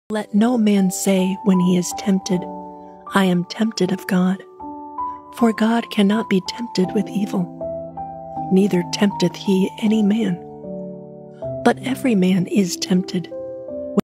Let no man say when he is tempted, I am tempted of God. For God cannot be tempted with evil, neither tempteth he any man. But every man is tempted